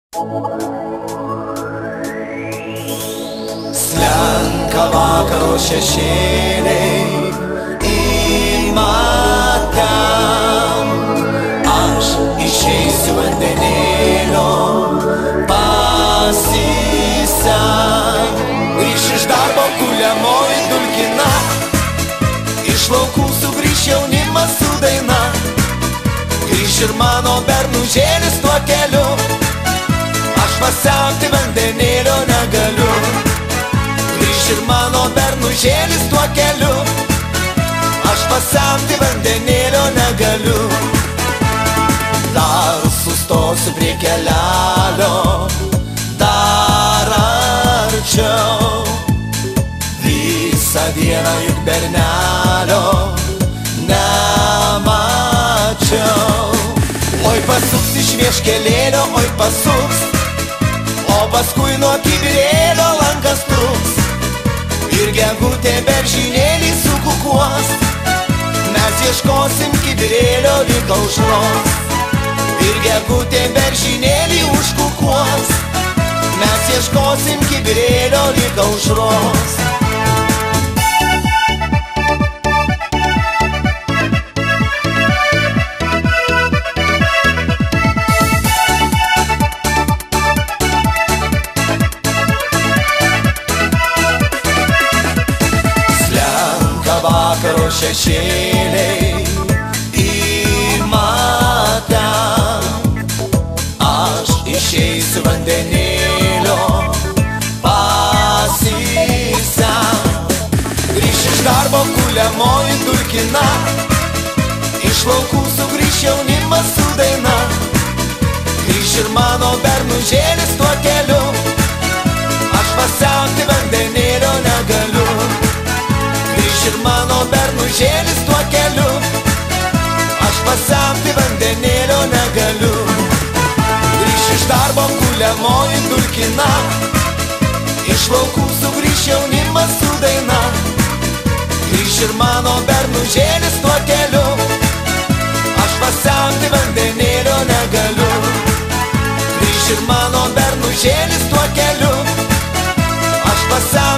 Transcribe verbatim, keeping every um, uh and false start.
Slenka vakaro šešėliai į matą. Aš išeisiu vandenėlio pasisemti. Grįš iš darbo kuliamoji dulkina, iš laukų sugrįš jaunimas su daina. Grįš ir mano bernužėlis tuo keliu, aš pasemti vandenėlio negaliu. Grįš ir mano bernužėlis tuo keliu, aš pasemti vandenėlio negaliu. Dar sustosiu prie kelelio, dar arčiau. Visą dieną juk bernelio nemačiau. Oi pasuks iš vieškelėlio, oi pasuks, o paskui nuo kibirėlio lankas truks. Ir gegutė beržynėlį sukukuos, mes ieškosim kibirėlio lyg aušros. Ir gegutė beržynėlį užkukuos, mes ieškosim kibirėlio lyg aušros. Vakaro šešėliai į matą. Aš išeisiu vandenėlio pasisemti. Grįš iš darbo kuliamoji dulkina, iš laukų sugrįš jaunimas su daina. Grįš ir mano bernužėlis tuo keliu, aš pasemti vandenėlio negaliu. Grįš ir mano bernužėlis tuo keliu, aš pasemti vandenėlio negaliu. Grįš iš darbo kuliamoji dulkina, iš laukų sugrįš jaunimas su daina. Grįš ir mano bernužėlis tuo keliu, aš pasemti vandenėlio negaliu. Grįš ir mano bernužėlis tuo keliu, aš pasemti